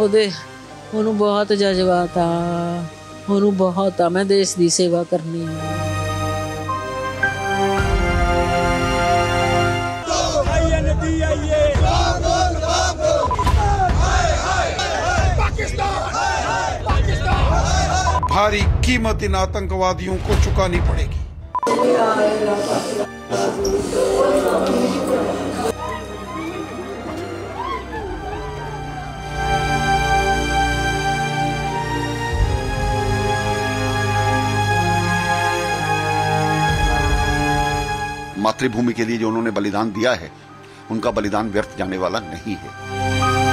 ਉਹਨੂੰ ਬਹੁਤ ਜਜ਼ਬਾਤ ਆ, ਉਹਨੂੰ ਬਹੁਤ ਆ, ਮੈਂ ਦੇਸ਼ ਦੀ ਸੇਵਾ ਕਰਨੀ ਆ। भारी कीमत इन आतंकवादियों को चुकानी पड़ेगी। मातृभूमि के लिए जो उन्होंने बलिदान दिया है, उनका बलिदान व्यर्थ जाने वाला नहीं है।